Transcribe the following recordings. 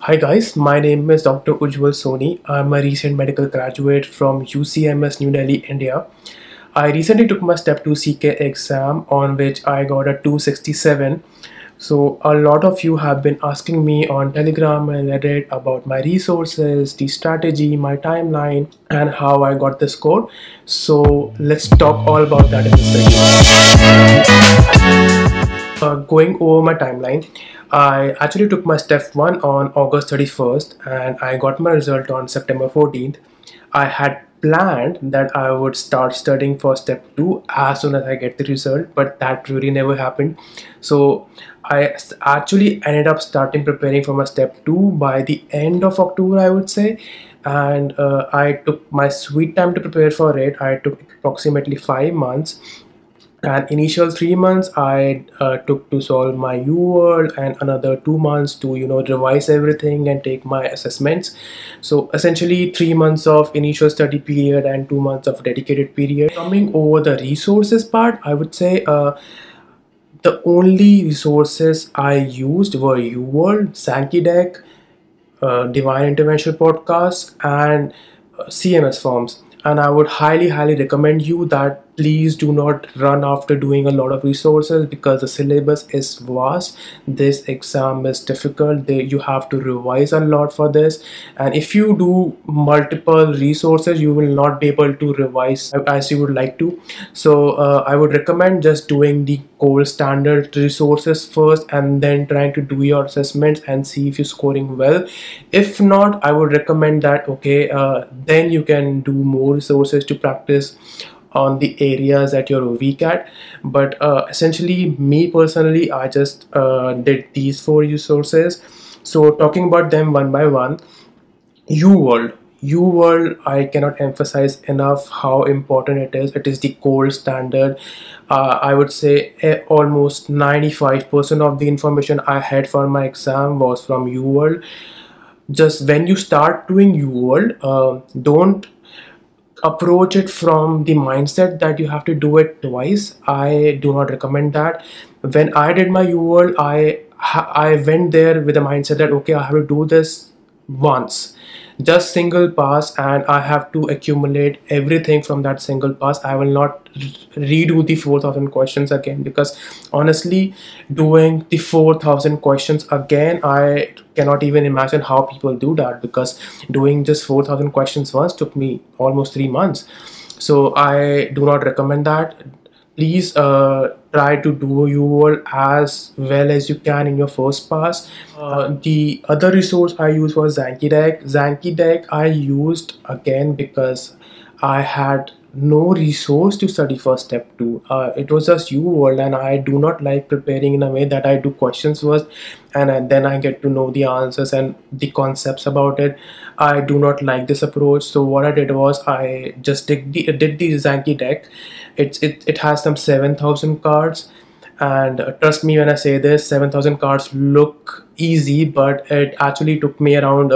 Hi guys, my name is Dr. Ujjwal Soni. I'm a recent medical graduate from UCMS New Delhi, India. I recently took my Step 2 CK exam on which I got a 267. So a lot of you have been asking me on Telegram and Reddit about my resources, the strategy, my timeline, and how I got this score. So let's talk all about that in this video. Going over my timeline, I actually took my step 1 on August 31st and I got my result on September 14th. I had planned that I would start studying for step 2 as soon as I get the result, but that really never happened. So I actually ended up starting preparing for my step 2 by the end of October, I would say. And I took my sweet time to prepare for it. I took approximately 5 months, and initial 3 months I took to solve my UWorld, and another 2 months to revise everything and take my assessments. So essentially 3 months of initial study period and 2 months of dedicated period. Coming over the resources part, I would say the only resources I used were UWorld, Sankey Deck, Divine Intervention podcast, and CMS forms. And I would highly recommend you that please do not run after doing a lot of resources, because the syllabus is vast. This exam is difficult. You have to revise a lot for this, and if you do multiple resources you will not be able to revise as you would like to. So I would recommend just doing the gold standard resources first and then trying to do your assessments and see if you're scoring well. If not, I would recommend that then you can do more resources to practice on the areas that you're weak at. But essentially, me personally, I just did these 4 resources. So talking about them one by one, UWorld, I cannot emphasize enough how important it is. It is the gold standard. I would say almost 95% of the information I had for my exam was from UWorld. Just when you start doing UWorld, don't approach it from the mindset that you have to do it twice. I do not recommend that. When I did my UWorld, I went there with the mindset that okay, I have to do this once, just single pass, and I have to accumulate everything from that single pass. I will not redo the 4,000 questions again, because honestly, doing the 4,000 questions again, I cannot even imagine how people do that, because doing just 4,000 questions once took me almost 3 months. So I do not recommend that. Please try to do your as well as you can in your first pass. The other resource I used was Sankey Deck. Sankey Deck I used again because I had no resource to study for step 2. It was just UWorld, and I do not like preparing in a way that I do questions first and then I get to know the answers and the concepts about it. I do not like this approach. So what I did was I just did the Sankey Deck. It has some 7,000 cards, and trust me when I say this, 7,000 cards look easy, but it actually took me around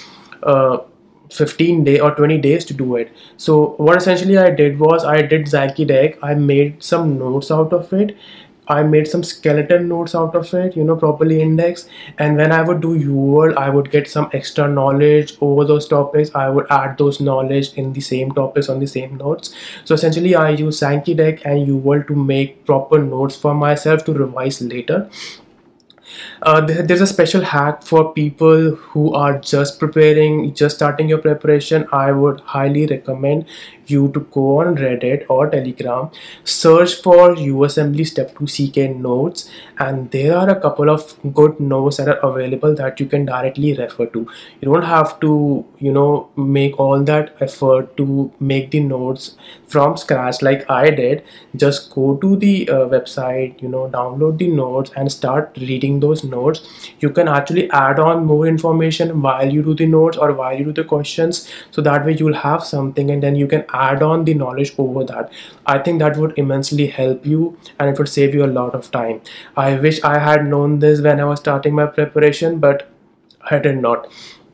uh, 15 days or 20 days to do it. So what essentially I did was I did Sankey Deck. I made some notes out of it. I made some skeleton notes out of it, properly indexed. And when I would do UWorld, I would get some extra knowledge over those topics. I would add those knowledge in the same topics on the same notes. So essentially, I use Sankey Deck and UWorld to make proper notes for myself to revise later. There's a special hack for people who are just starting your preparation. I would highly recommend you to go on Reddit or Telegram, search for USMLE Step 2 CK notes, and there are a couple of good notes that are available that you can directly refer to. You don't have to, make all that effort to make the notes from scratch like I did. Just go to the website, download the notes and start reading those notes. You can actually add on more information while you do the notes or while you do the questions, so that way you'll have something and then you can add on the knowledge over that. I think that would immensely help you and it would save you a lot of time. I wish I had known this when I was starting my preparation, but I did not.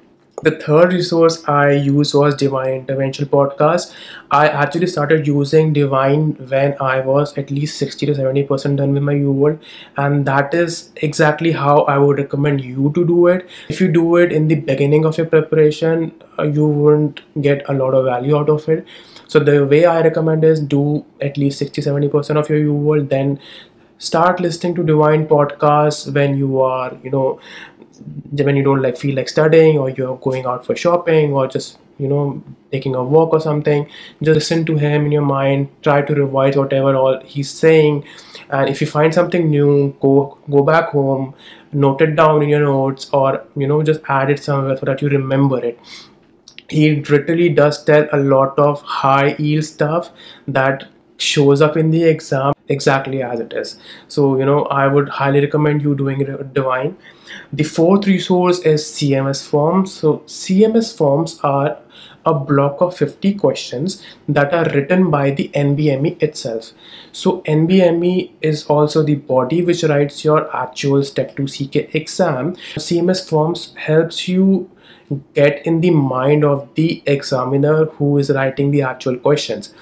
The third resource I used was Divine Intervention podcast. I actually started using Divine when I was at least 60 to 70% done with my U World, and that is exactly how I would recommend you to do it. If you do it in the beginning of your preparation, you won't get a lot of value out of it. So the way I recommend is do at least 60-70% of your U World, then start listening to Divine podcasts when you are, when you don't like feel like studying, or you're going out for shopping, or just taking a walk or something. Just listen to him in your mind, try to revise whatever all he's saying, and if you find something new, go back home, note it down in your notes, or just add it somewhere so that you remember it. He literally does tell a lot of high yield stuff that shows up in the exam exactly as it is. So I would highly recommend you doing Divine. The fourth resource is CMS forms. So CMS forms are a block of 50 questions that are written by the NBME itself. So NBME is also the body which writes your actual Step 2 CK exam. CMS forms helps you get in the mind of the examiner who is writing the actual questions.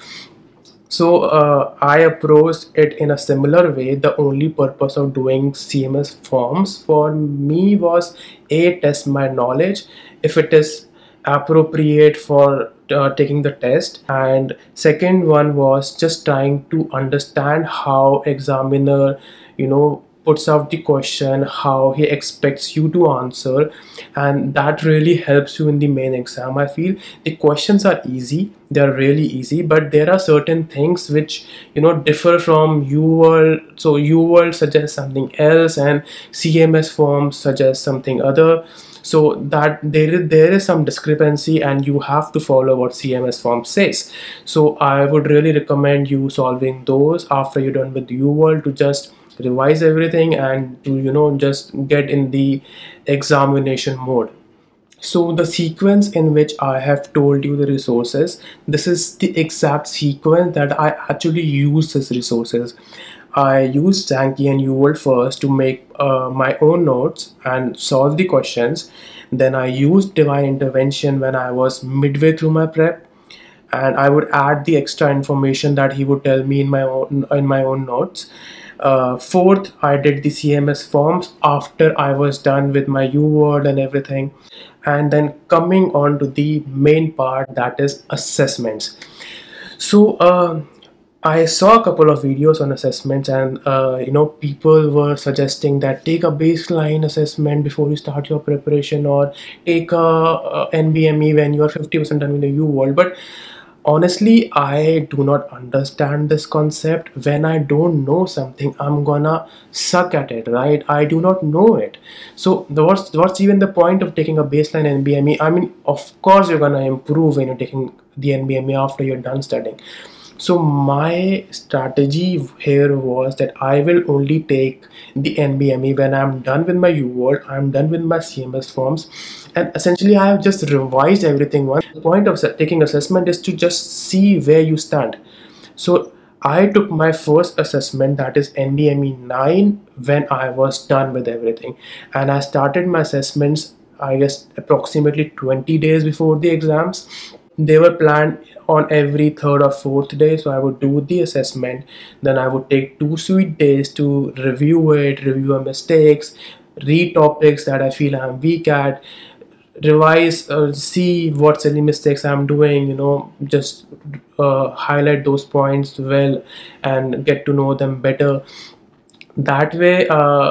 So I approached it in a similar way. The only purpose of doing CMS forms for me was A, test my knowledge, if it is appropriate for taking the test, and second one was just trying to understand how examiner puts out the question, how he expects you to answer, and that really helps you in the main exam. I feel the questions are easy, they're really easy, but there are certain things which differ from UWorld. So UWorld suggests something else and CMS forms suggest something other, so that there is some discrepancy and you have to follow what CMS form says. So I would really recommend you solving those after you're done with UWorld, to just revise everything and to just get in the examination mode. So the sequence in which I have told you the resources, this is the exact sequence that I actually use these resources. I used Sankey and UWorld first to make my own notes and solve the questions. Then I used Divine Intervention when I was midway through my prep, and I would add the extra information that he would tell me in my own notes. Fourth, I did the CMS forms after I was done with my UWorld and everything. And then coming on to the main part, that is assessments. So I saw a couple of videos on assessments, and people were suggesting that take a baseline assessment before you start your preparation, or take a NBME when you are 50% done with the UWorld. But honestly, I do not understand this concept. When I don't know something, I'm gonna suck at it, right? I do not know it. So what's even the point of taking a baseline NBME? I mean, of course you're gonna improve when you're taking the NBME after you're done studying. So my strategy here was that I will only take the NBME when I'm done with my UWorld, I'm done with my CMS forms, and essentially I have just revised everything once. The point of taking assessment is to just see where you stand. So I took my first assessment, that is NDME 9, when I was done with everything, and I started my assessments, I guess, approximately 20 days before the exams. They were planned on every third or fourth day, so I would do the assessment, then I would take 2 sweet days to review it, review my mistakes, read topics that I feel I'm weak at, revise, see what silly mistakes I'm doing, just highlight those points well and get to know them better. That way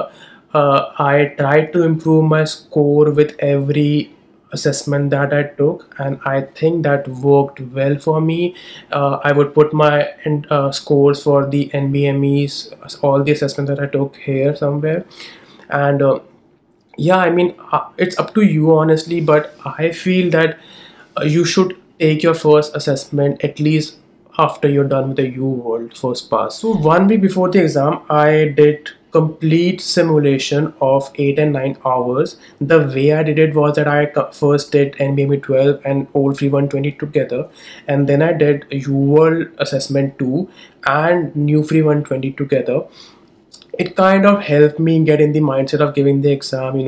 I tried to improve my score with every assessment that I took, and I think that worked well for me. I would put my scores for the NBMEs, all the assessments that I took, here somewhere. And yeah, I mean, it's up to you honestly, but I feel that you should take your first assessment at least after you're done with the UWorld first pass. So 1 week before the exam, I did complete simulation of 8 and 9 hours. The way I did it was that I first did NBME 12 and Old Free 120 together, and then I did UWorld assessment 2 and New Free 120 together. It kind of helped me get in the mindset of giving the exam,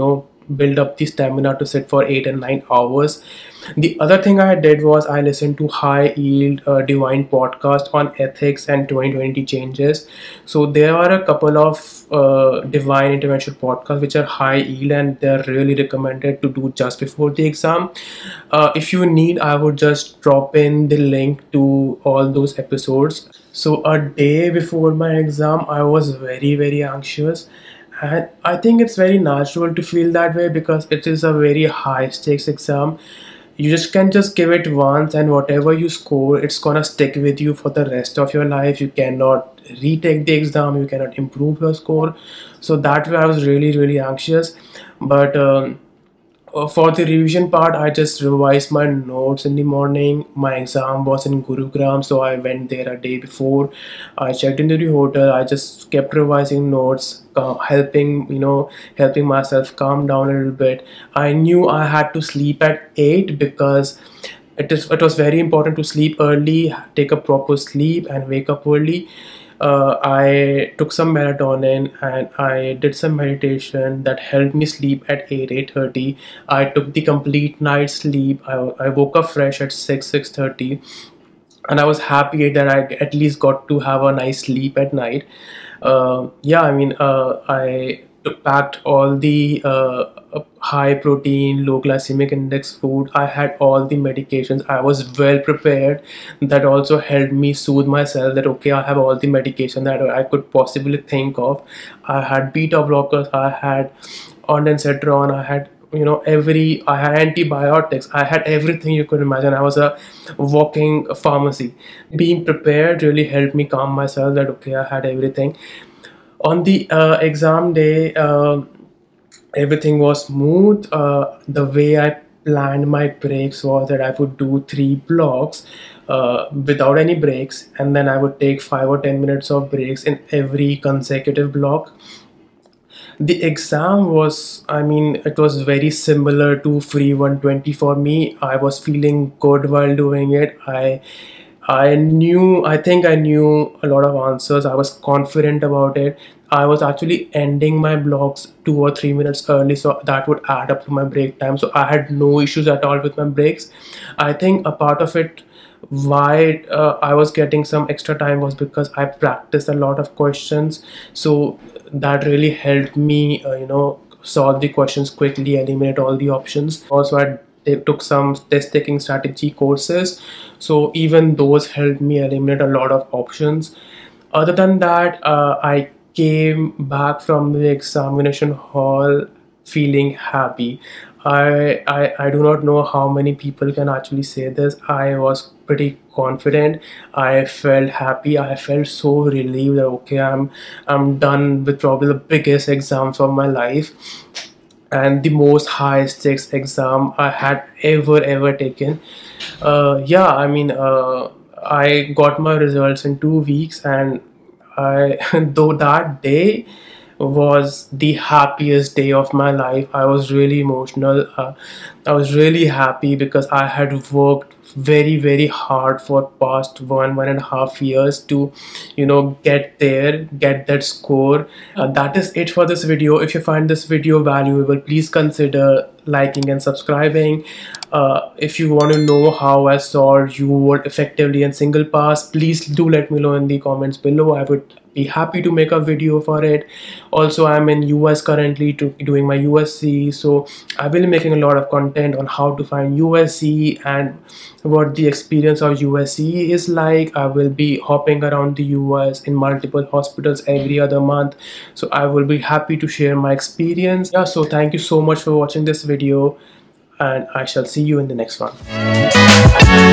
build up the stamina to sit for 8 and 9 hours. The other thing I did was I listened to High Yield Divine podcast on ethics and 2020 changes. So there are a couple of divine intervention podcasts which are high yield, and they're really recommended to do just before the exam. If you need, I would just drop in the link to all those episodes. So a day before my exam, I was very anxious, and I think it's very natural to feel that way because it is a very high stakes exam. You just can just give it once, and whatever you score, it's gonna stick with you for the rest of your life. You cannot retake the exam, you cannot improve your score. So that way I was really anxious. But for the revision part, I just revised my notes in the morning. My exam was in Gurugram, so I went there a day before. I checked into the hotel. I just kept revising notes, helping myself calm down a little bit. I knew I had to sleep at 8 because it was very important to sleep early, take a proper sleep, and wake up early. I took some melatonin and I did some meditation that helped me sleep at 8:30. I took the complete night's sleep. I woke up fresh at 6:30, and I was happy that I at least got to have a nice sleep at night. I packed all the high protein, low glycemic index food. I had all the medications. I was well prepared. That also helped me soothe myself that okay, I have all the medication that I could possibly think of. I had beta blockers, I had ondansetron, I had I had antibiotics, I had everything you could imagine. I was a walking pharmacy. Being prepared really helped me calm myself that okay, I had everything. On the exam day, everything was smooth. The way I planned my breaks was that I would do 3 blocks without any breaks, and then I would take 5 or 10 minutes of breaks in every consecutive block. The exam was, it was very similar to Free 120 for me. I was feeling good while doing it. I think I knew a lot of answers. I was confident about it. I was actually ending my blocks 2 or 3 minutes early, so that would add up to my break time. So I had no issues at all with my breaks. I think a part of it why I was getting some extra time was because I practiced a lot of questions. So that really helped me, solve the questions quickly, eliminate all the options. Also, I took some test taking strategy courses, so even those helped me eliminate a lot of options. Other than that, I came back from the examination hall feeling happy. I do not know how many people can actually say this. I was pretty confident. I felt happy. I felt so relieved that okay, I'm done with probably the biggest exams of my life and the most high stakes exam I had ever taken. I got my results in 2 weeks, and I though that day was the happiest day of my life. I was really emotional. I was really happy because I had worked very hard for past 1.5 years to get there, get that score. That is it for this video. If you find this video valuable, please consider liking and subscribing. If you want to know how I solved UWorld effectively in single pass, please do let me know in the comments below. I would be happy to make a video for it. Also, I'm in US currently doing my USC, so I will be making a lot of content on how to find USC and what the experience of USC is like. I will be hopping around the US in multiple hospitals every other month, so I will be happy to share my experience. So thank you so much for watching this video, and I shall see you in the next one.